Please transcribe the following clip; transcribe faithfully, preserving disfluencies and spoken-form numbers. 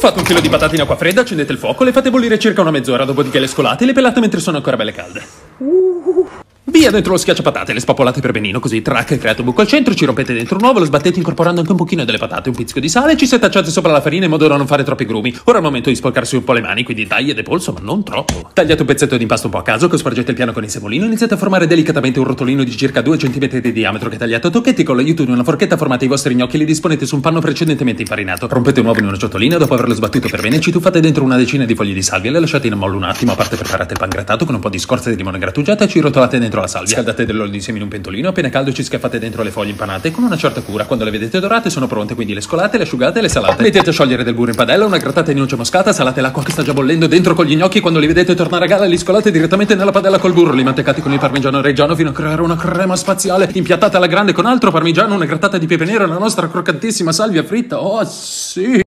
Fate un chilo di patate in acqua fredda, accendete il fuoco, le fate bollire circa una mezz'ora, dopodiché le scolate e le pelate mentre sono ancora belle calde. Via dentro lo schiacciapatate, le spappolate per benino, così trac, create un buco al centro, ci rompete dentro un uovo, lo sbattete incorporando anche un pochino delle patate, un pizzico di sale, ci setacciate sopra la farina in modo da non fare troppi grumi. Ora è il momento di sporcarsi un po' le mani, quindi taglia e polso, ma non troppo. Tagliate un pezzetto di impasto un po' a caso, che spargete il piano con il semolino, iniziate a formare delicatamente un rotolino di circa due centimetri di diametro che tagliate a tocchetti, con l'aiuto di una forchetta formate i vostri gnocchi e li disponete su un panno precedentemente infarinato. Rompete un uovo in una ciotolina, dopo averlo sbattuto per bene, ci tuffate dentro una decina di foglie di salvia, le lasciate in ammollo un attimo, a parte preparate il pan grattato con un po' di scorza di limone grattugiata e ci rotolate dentro la salvia. Scaldate dell'olio di semi in un pentolino, appena caldo ci schiaffate dentro le foglie impanate con una certa cura. Quando le vedete dorate sono pronte, quindi le scolate, le asciugate e le salate. Mettete a sciogliere del burro in padella, una grattata di noce moscata, salate l'acqua che sta già bollendo dentro con gli gnocchi. Quando li vedete tornare a galla li scolate direttamente nella padella col burro, li mantecate con il parmigiano reggiano fino a creare una crema spaziale, impiattata alla grande con altro parmigiano, una grattata di pepe nero e la nostra croccantissima salvia fritta. Oh sì!